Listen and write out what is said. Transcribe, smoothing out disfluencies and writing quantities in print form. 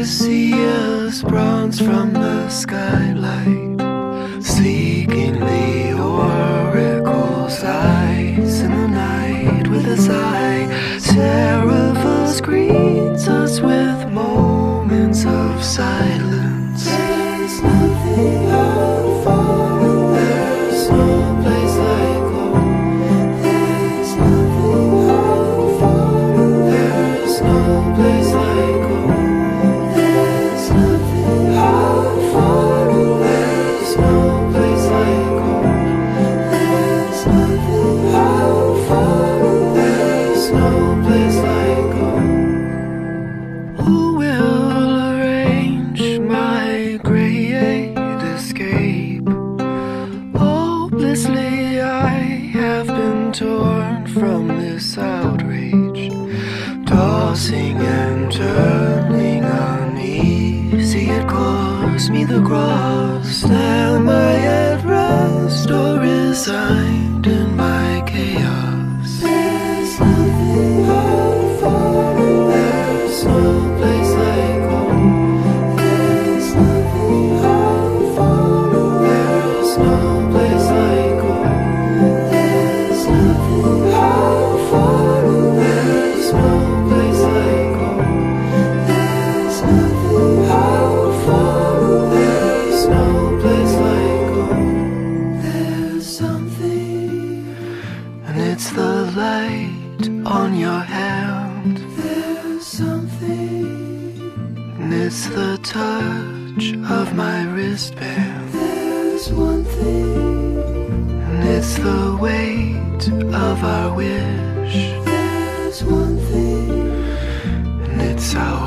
see us bronze from the skylight, seeking the oracle's eyes in the night with a sigh. Seraphos greets us with moments of silence. There's nothing out for, there's no place like home. There's nothing out for, there's no place like home. There's nothing out for, there's no place like home. There's nothing out for, there's no place like home. Who will arrange my great escape? Hopelessly I have been torn from this outrage, tossing and turning uneasy. It cost me the cross. Am I at rest or resigned in my chaos? There's nothing out for, there's no place like home. There's nothing out for, there's no place like home. There's nothing out for, there's no place like home. There's nothing out for, there's no place like home. There's something, and it's the light on your hand. There's something, and it's the touch of my wristband. There's one thing, and it's the weight of our wish. There's one thing, and it's our